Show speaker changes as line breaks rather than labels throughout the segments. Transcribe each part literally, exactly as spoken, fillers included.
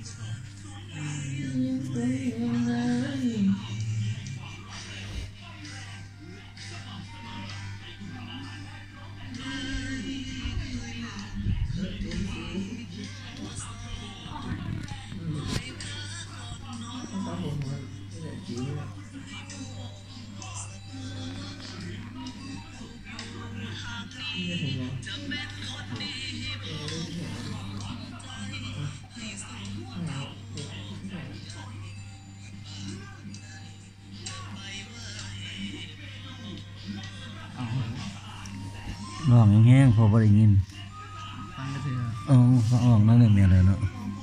ลองแห้งๆพอบ่ได้ยินฟังก็ถืออ๋อฟังออกนั่นเลยแม่เลยเนาะ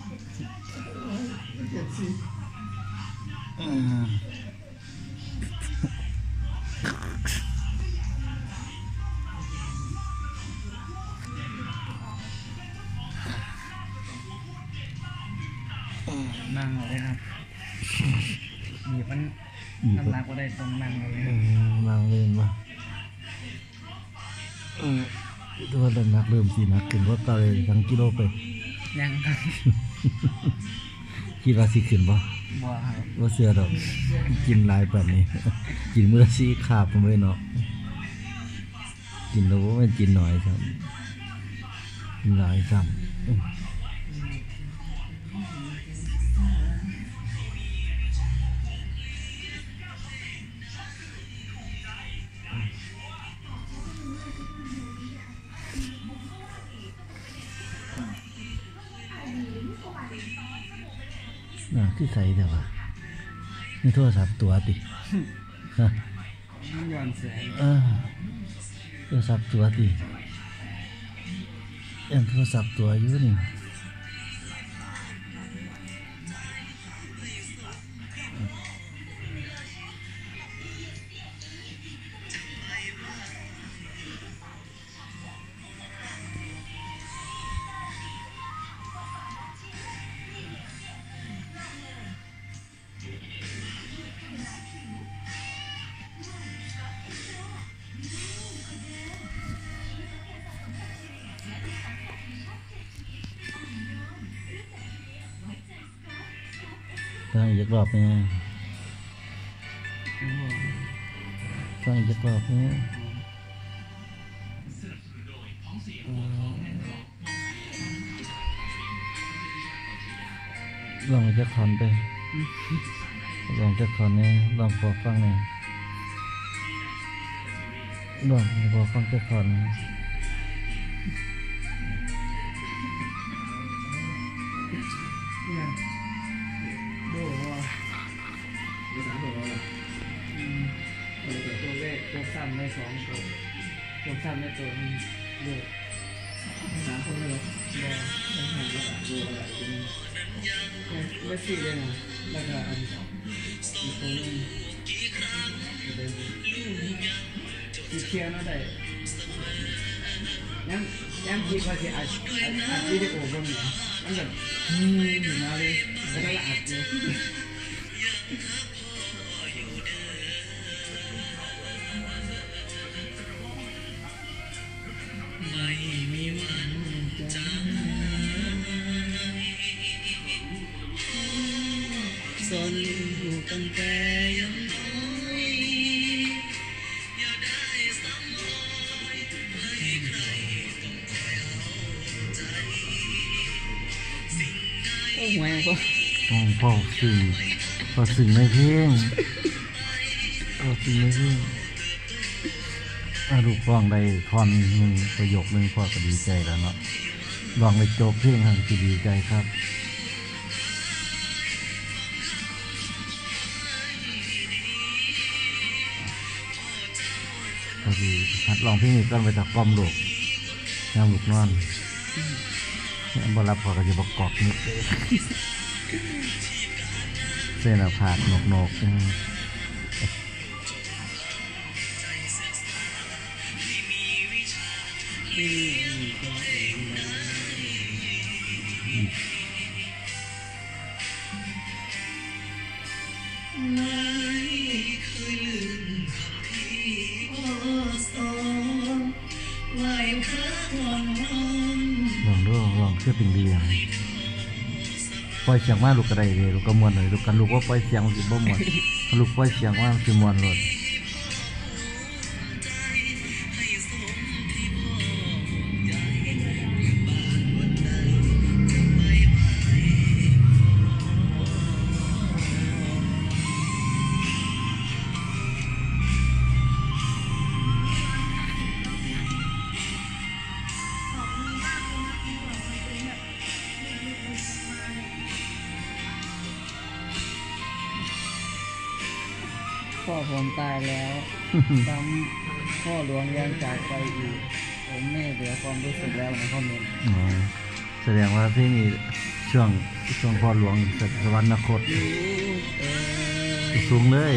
นั่งเอาเลยครับมีมันน้ำหนักก็ได้ตรงนั่งเอาเลย
นั่งเล่นวะตัวน้ำหนักเริ่มสีหนักขึ้นเพราะตาเลยทั้งกิโลไป
ยังครับ
คิดว่าสิขึ้นป่ะ
บ่ครับ
ว่าเสือดอกกินหลายแบบนี้กินมื้อสี่ขาบผมเลยเนาะกินแล้วว่าไม่กินหน่อยครับกินหลายซ้ำน่ะที่ใส่แต่ว่านี่โทรศัพท์ตัวติฮะ
มันย้อนแสง
เออโทรศัพท์ตัวติยังโทรศัพท์ตัวอยู่นี่ฟังอีกรอบเนี่ยฟังอีกรอบเนี่ยลองจะคอนไปลองจะคอนเนี่ยลองพอฟังเนี่ยลองพอฟังจะคอน
ตัวสั้นได้สองตัวตัวสั้นได้ตัวนึงเลือกสามคนเลยบอไม่หันแล้วดูอะไรตัวนี้ไม่สี่เลยนะแล้วก็อันสองอีกตัวนึงที่เชียร์น่าได้ยังยังคิดว่าจะอัดอัดวิดีโอบนเนี่ยมันแบบอืมมาเลยแล้วก็อัดเลยไม่มีวันจางสอนลูกตั้งแต่ยังน้อยอย่าได้ซ้ำรอยให้ใครต้องคอยเอาใจสิ่งใดโอ้โหแม่ก็
ต้องพอสื่อพอสื่อในเพลงพอสื่อในเพลงลูกฟังได้ท่อนหนึ่งประโยคหนึ่งพ่อก็ดีใจแล้วเนาะลองไปจบเพลงครับจะดีใจครับพอดีหัดลองเพลงนี้ก็ไปจากกล้อมลูกยามลูกนอนเนี่ยบรับพอก็จะประกอบนิดเส้นผ่าหนกหนกลองดูลองเชื่อเป็นเรียงปล่อยเสียงมาลูกก็ได้เลยลูกก็ม่วนเลยลูกกันลูกว่าปล่อยเสียงมันสิบ่ม่วนลูกปล่อยเสียงว่ามันสิม่วนโลด
พ่อผมตายแล้วซ้ำพ่อหลวงยังจากไปอีกผมไม่เหลือความรู้สึกแล้วในข้อมูล
อ๋อแสดงว่าที่นี่ช่วงช่วงพ่อหลวงสวรรคตสูงเลย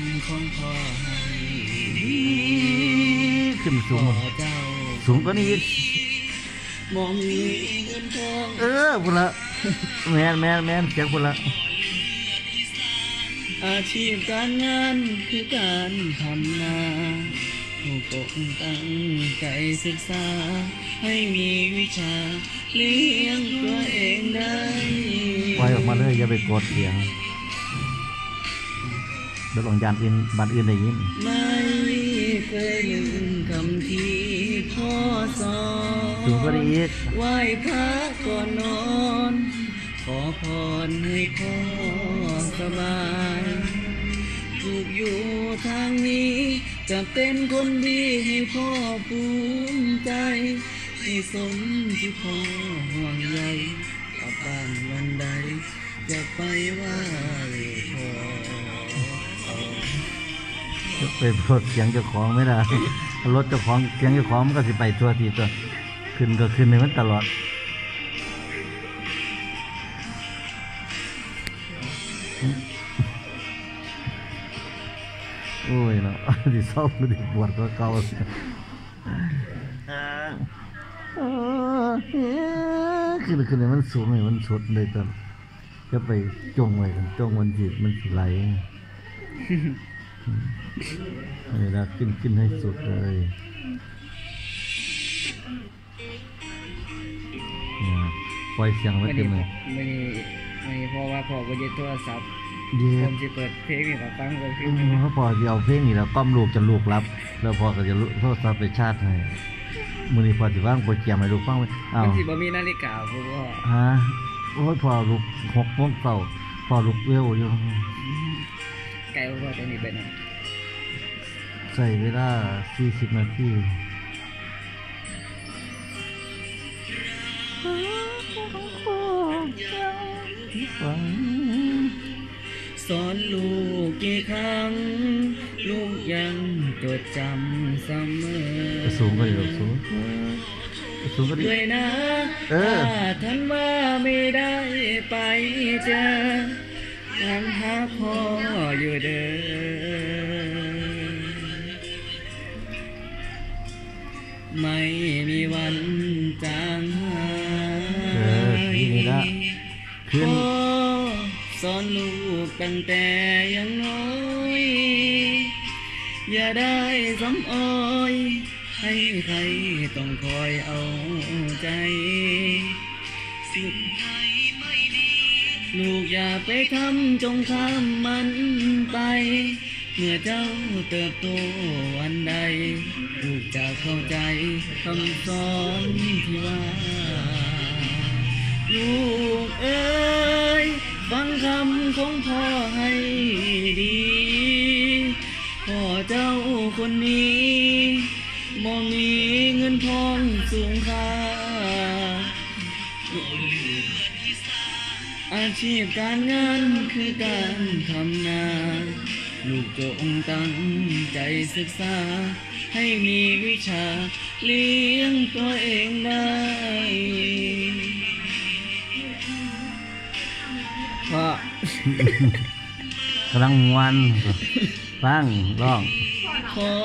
ขึ้นสูงสูงกว่านี้
มองมีเงินทอง
เออพุ่นละแมนแมนแมนเสียงพุ่นละ
อาชีพการงานคือการทำนาผู้ปกตั้งใจศึกษาให้มีวิชาเลี้ยงตัวเองได้
ปล่อยออกมาเลยอย่าไปกดเสียงเดี๋ยวหลงยานอื่นบ้านอื่นได้ยิน
ไม่เคยลืมคำที่พ่อสอน
สูงก็ได้อีก
ไหว้พระก่อนนอนขอพรให้พ่อสบายถูกอยู่ทางนี้จะเป็นคนดีให้พ่อภูมิใจให้สมที่พ่อห่วงใยกลับบ้านวันใดจะไปไหว้พ่อ
จะไปพดเสียงเจ้าของไม่ได้รถเจ้าของเสียงเจ้าของมันก็สิไปตัวทีตัวขึ้นก็ขึ้นในมันตลอดโอ้ยเนาะที่เศร้าที่ปวดก็เก่าขึ้นขึ้นมันสูงเลยมันสดเลยตอนจะไปจงไว้จงมันจิตมันไหลนี่นะขึ้นขึ้นให้สุดเลยปล่อยเสียงไว้เต็มเลย
ไม่ไม่เพราะว่าพ่อก็ยึดโทรศัพท์ผมจะเปิดเพลงนี่มาฟังเลยพี่
เขาพอจะเอาเพลงนี่แล้วก้มลูกจะลูกรับแล้วพอก็จะโทรศัพท์ไปชาร์จให้มือนี้พอจะว่างโปรแกรมให้ลูกฟังไว้
อ้าวที่บ่มีนาฬิกาพ่อ
ฮะโอ้ยพอลูกหกโมงเช้าพอลูกเร็วอยู่
ไกลพ่อตรงนี้เป็นไง
ใส่เวลาสี่สิบนาที
สอนลูกกี่ครั้งลูกยังจดจำเสมอ
สูงก็ดีสูงสูงก็ดี
ด้วยนะถ้าท่านว่าไม่ได้ไปเจอทางหาพ่ออยู่เด้อไม่มีวันจางหายพ่อสอนลูกตั้งแต่ยังน้อยอย่าได้สำอ้อยให้ใครต้องคอยเอาใจลูกอย่าไปทำจงทำมันไปเมื่อเจ้าเติบโตวันใดลูกจะเข้าใจคำสอนที่ว่าลูกเอ๋ยฟังคำของพ่อให้ดีพ่อเจ้าคนนี้บ่มีเงินทองสูงค่าอาชีพการงานคือการทำนาลูกจงตั้งใจศึกษาให้มีวิชาเลี้ยงตัวเองได้พ่อก
ำลังวันฟังร้อง
พ่อ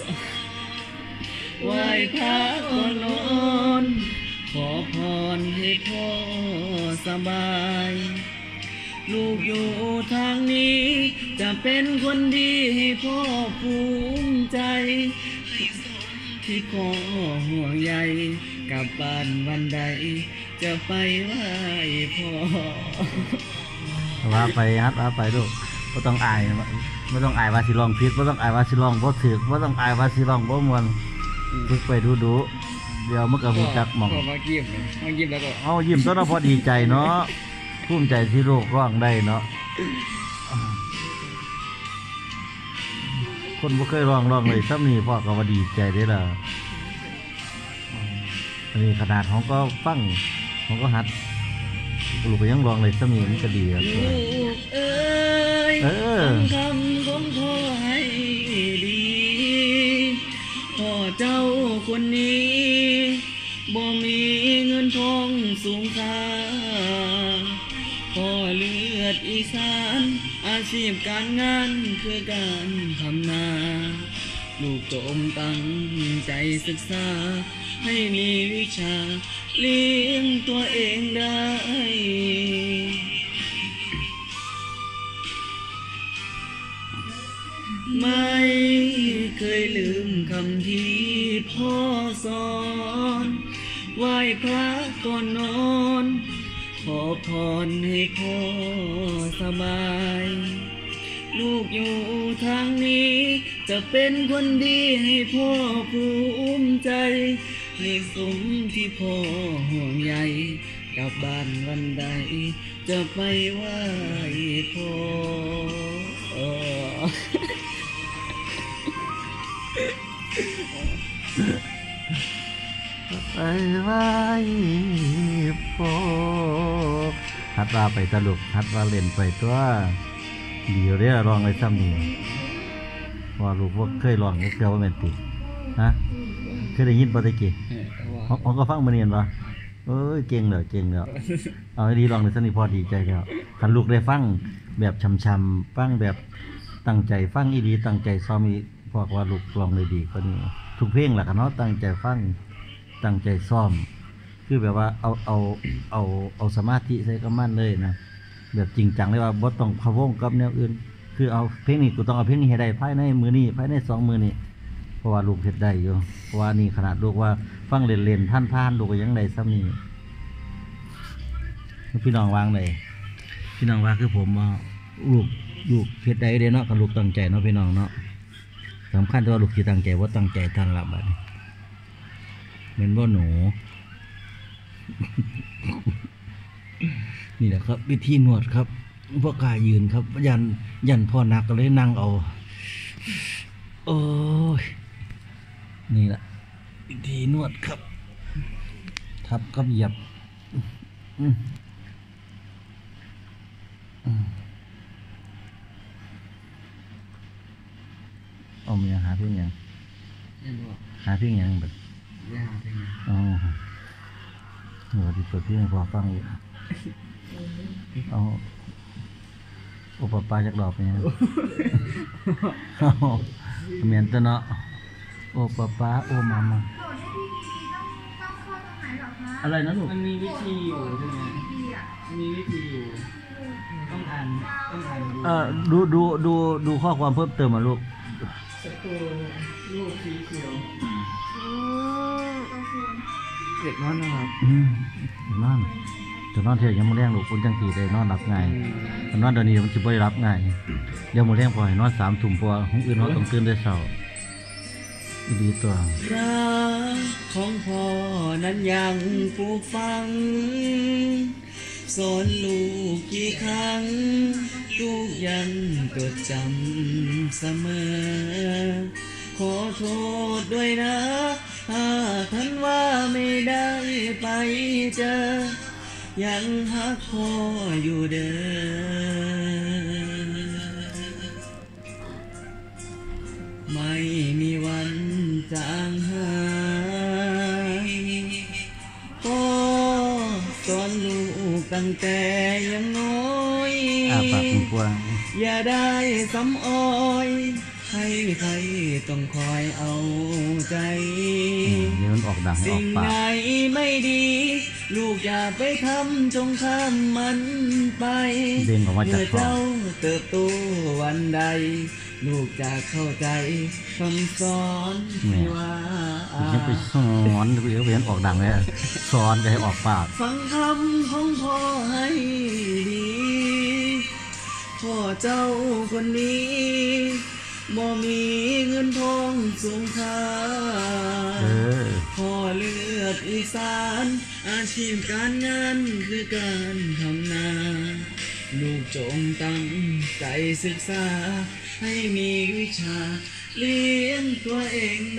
ไหว้พระก่อนนอนขอพรให้พ่อสบายลูกอยู่ทางนี้จะเป็นคนดีให้พ่อภูมิใจที่พ่อห่วงใยกลับบ้านวันใดจะไปไหว้พ่อ
ว่าไปฮัดว่าไปลูกบ่ต้องอายบ่ต้องอายว่าสิร้องผิดบ่ต้องอายว่าสิร้องบ่ถูกบ่ต้องอายว่าสิร้องบ่ม่วนฝึกไปดูๆเดี๋ยวมันก็รู้จักหม่อง
พ่อมายิ้มมายิ้มแล้วก็
เอายิ้มตัวเนาะพอดีใจเนาะภูมิใจที่ลูกร้องได้เนาะคนบ่เคยร้องร้องเลยซ้ำนี่พ่อก็ว่าดีใจได้ล่ะอันนี้ขนาดของก็ฟังของก็หัดลูกก็ยังร้องเลยซ้ำนี่มันก็ดีครับ
ลูกเอ้ย
เออ
ฟังคำของพ่อให้ดีพ่อเจ้าคนนี้บ่มีเงินทองสูงค่าพ่อเลือดอีสานอาชีพการงานคือการทำนาลูกจงตั้งใจศึกษาให้มีวิชาเลี้ยงตัวเองได้ไม่เคยลืมคำที่พ่อสอนไหว้พระก่อนนอนขอพรให้พ่อสบายลูกอยู่ทางนี้จะเป็นคนดีให้พ่อภูมิใจให้สมที่พ่อห่วงใยกลับบ้านวันใดจะไปไหว้พ่อ
ไปไว้พ่อฮัดว่าไปตลกฮัดว่าเล่นไปตัวดีเด้อร้องไอ้ซ้ำนี่ว่าลูกว่าเคยร้องก็เกี่ยวว่าแม่นติฮะเคยได้ยินบ่ตะกี้ผมก็ฟังมื้อนี้บ่เอ้ยเก่งแล้วเก่งแล้วเอาให้ดีร้องในสนิทพอดีใจแล้วคันลูกได้ฟังแบบช่ำๆฟังแบบตั้งใจฟังอีหลีตั้งใจซ้อมอีพวกว่าลูกร้องได้ดีกว่านี้ทุกเพลงล่ะคันเนาะตั้งใจฟังตั้งใจซ้อมคือแบบว่าเอาเอาเอาเอาสมาธิใส่กับมันเลยนะแบบจริงจังเลยว่าบ่ต้องพะวงกับแนวอื่นคือเอาเพลงนี้กูต้องเอาเพลงนี้ให้ได้ภายในมื้อนี้ภายในสองมื้อนี้เพราะว่าลูกเฮ็ดได้อยู่เพราะว่านี่ขนาดลูกว่าฟังเล่นๆท่านๆลูกก็ยังได้ซ้ำนี้พี่น้องวางได้พี่น้องว่าคือผมว่าลูกลูกเฮ็ดได้เด้เนาะกับลูกตั้งใจเนาะพี่น้องเนาะสำคัญที่ว่าลูกสิตั้งใจบ่ตั้งใจทางลับบัดนี้แม่นบ่หนู นี่แหละครับวิธีนวดครับพวกกายยืนครับยันยันพ่อนักก็เลยนั่งเอาโอ้ยนี่แหละวิธีนวดครับทับกับเหยียบอืมอืมเอาเมียหาเพียงยังหาเพียงยังแบบอ๋อเดี๋ยวที่เปิดเพียงพอฟังอยู่เอาโอปปาจากดอกเนี่ยเอาเมียนตัวเนาะโอปปาโอมามาอะไรนะลูก
มันมีวิธีอยู่ใช่ไหมมีวิธีอยู่ต้องอ่านต้องอ่านดู
เออดูดูดูดูข้อความเพิ่มเติมมาลูก
สกูลูกสีเขียวเด็กนอนนะครับ
อืมนอนจะนอนเที่ยงยังไม่แรงลูกคุณจังสีได้นอนหลับง่ายนอนเดี๋ยวนี้มันจะไม่ได้รับง่ายเดี๋ยวมื้อแรงพอให้นอนสามทุ่มพอห้องอื่นเขาต้องตื่นได้เช้าอีดีตัว
รักของพ่อนั้นยังปลูกฝังสอนลูกกี่ครั้งลูกยังจดจำเสมอขอโทษด้วยนะถ้าท่านว่าไม่ได้ไปเจอยังฮักพ่ออยู่เด้อไม่มีวันจางหายพ่อสอนลูกตั้งแต่ยังน้อย
อาปากกว้าง
อย่าได้ซ้ำอ้อยให้ใครต้องคอยเอาใจ
เดี๋ยวมันออกดังให้อ
สิ่
องกปา
ไหน
ก
ไม่ดี ลูกอย่าไปทำจงข้ามมันไป
เด้งออกมาจาก
เมื่อ
คอ
เจ้าเติบโตวันใด ลูกจะเข้าใจคำสอนที่ว่า
ยังไปสอนไปเอาเวียนออกดังเลยสอนก็ให้ออกปาก
ฟังคำของพ่อให้ดี พ่อเจ้าคนนี้บ่มีเงินทองสูงค่า
เออ
พ่อเลือดอีสานอาชีพการงานคือการทำนา ลูกจงตั้งใจศึกษา ให้มีวิชาเลี้ยงตัวเองได้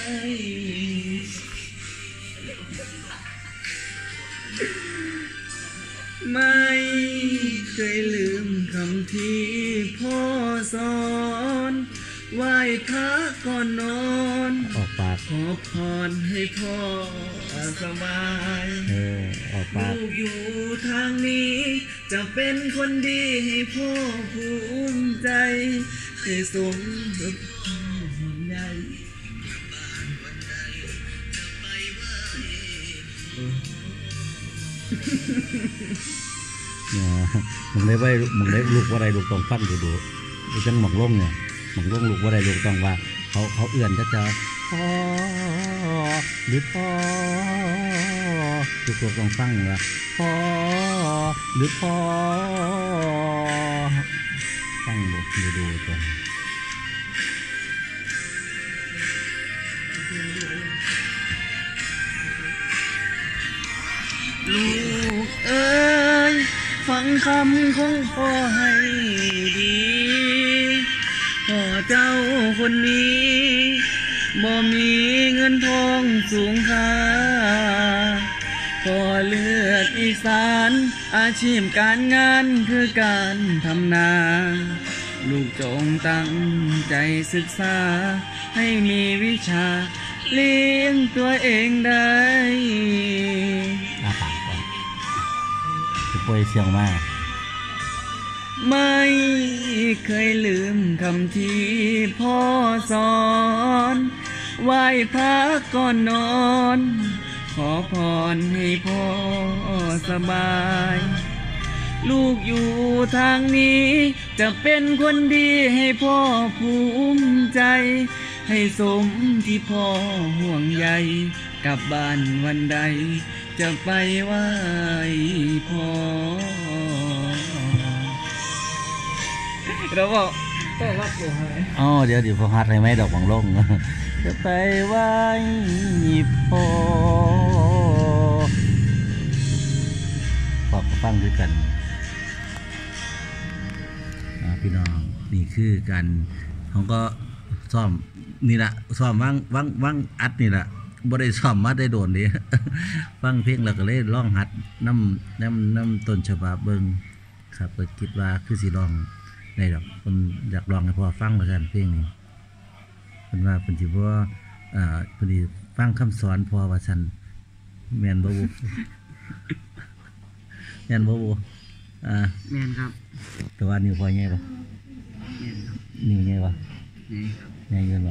ไม่เคยลืมคำที่พ่อสอนไหว้พระก่อนนอน
ออกปาก
ขอพรให้พ่อสบาย
เออออกปาก
ลูกอยู่ทางนี้ จะเป็นคนดีให้พ่อภูมิใจ ให้สมกับพ่อห่วงใย
เนี่ยมึงได้ไว้มึงได้ลูกว่าไรลูกต้องฟังดูดูดูจังหมองล่มเนี่ยหมองล่มลูกว่าไรลูกต้องว่า เขาเขาเอื่อนจะจะพ่อหรือพ่อลูกต้องฟังว่าพ่อหรือพ่อฟังดูดูดูตัว
ลูกเอ้ยฟังคำของพ่อให้ดี พ่อเจ้าคนนี้บ่มีเงินทองสูงค่า พ่อเลือดอีสานอาชีพการงานคือการทำนา ลูกจงตั้งใจศึกษา ให้มีวิชาเลี้ยงตัวเองได้
อาปากก่อนจะป่วยเสียงมาก
ไม่เคยลืมคำที่พ่อสอนไหว้พระก่อนนอน ขอพรให้พ่อสบาย ลูกอยู่ทางนี้ จะเป็นคนดีให้พ่อภูมิใจ ให้สมที่พ่อห่วงใยกลับบ้านวันใด จะไปไหว้พ่อเราบอกแต่รับผมให้
อ๋อเดี๋ยวเดี๋ยวพอฮัดให้ไหมดอกบังลง จะไปไหว้พ่อพอฟังด้วยกันอ่าพี่น้องนี่คือการเขาก็ซ่อมนี่แหละซ่อมว่างว่างว่างอัดนี่แหละบ่ได้ซ่อมมาได้โดนดิ ฟังเพลงแล้วก็เลยร้องหัดน้ำน้ำน้ำต้นฉบับเบิ่งครับก็คิดว่าคือสิร้องได้ดอกคนอยากร้องให้พ่อฟังเหมือนกันเพลงนี้เพิ่นว่าเพิ่นสิบ่อ่าเพิ่นสิฟังคำสอนพ่อว่าซั่นแม่นบ่บุ แม่นบ่บุอ่า
แม่นครับ
แต่ว่านิ้วพ่อใหญ่บ่
แม่นครับ
นิ้วใหญ่บ่
นี่ครับ
ใหญ่เกินบ่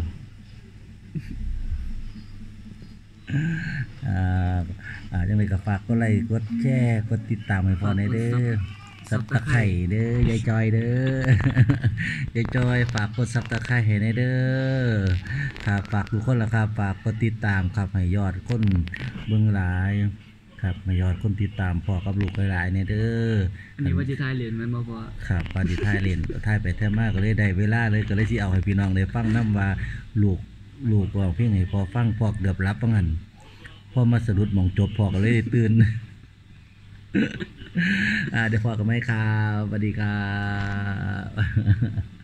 อ่าอ่าจังได๋ก็ฝากกดไลค์กดแชร์กดติดตามให้พ่อในเด้อซับตะไคร่เด้อยายจอยเด้อยายจอยฝากกดซับตะไคร่ให้ในเด้อครับฝากทุกคนล่ะครับฝากกดติดตามครับให้ยอดคนเบิ่งหลายครับให้ยอดคนติดตามพ่อกับลูกหลายๆในเด้อ
อันนี้ว่าจะทายเหรียญมันบ่พอ
ครับปาดิท้ายเล่นท้ายไปแท้มากก็เลยได้เวลาเลยก็เลยสิเอาให้พี่น้องได้ฟังนำว่าลูกลูกร้องเพลงให้พอฟังพอเกือบรับว่างั้นพอมาสะดุดหม่องจบพอก็เลยตื่น อ่าเดี๋ยวพอกันไหมครับสวัสดีครับ